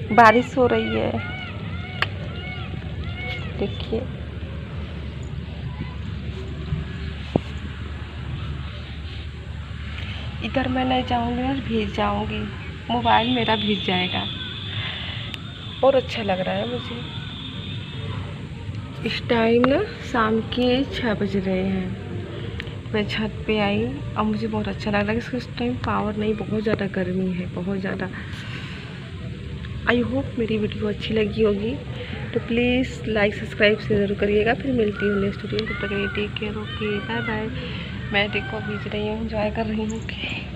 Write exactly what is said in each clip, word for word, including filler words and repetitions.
बारिश हो रही है, देखिए। इधर मैं नहीं जाऊंगी ना, भीग जाऊंगी, मोबाइल मेरा भीग जाएगा। और अच्छा लग रहा है मुझे। इस टाइम ना शाम के छः बज रहे हैं। मैं छत पे आई और मुझे बहुत अच्छा लग रहा है कि इस टाइम पावर नहीं, बहुत ज़्यादा गर्मी है, बहुत ज़्यादा। आई होप मेरी वीडियो अच्छी लगी होगी, तो प्लीज़ लाइक सब्सक्राइब से ज़रूर करिएगा। फिर मिलती हूँ नेक्स्ट वीडियो में, तब तक के लिए take care, okay bye bye. मैं देखो भीज रही हूँ, एंजॉय कर रही हूँ, ओके।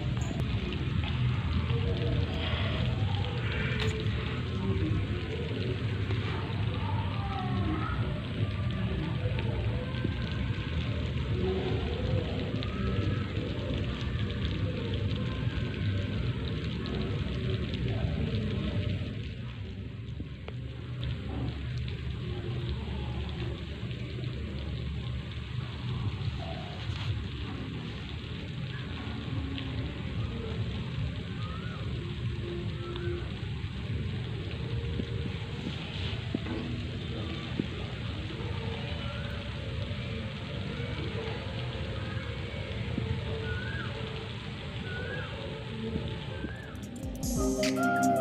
Thank you.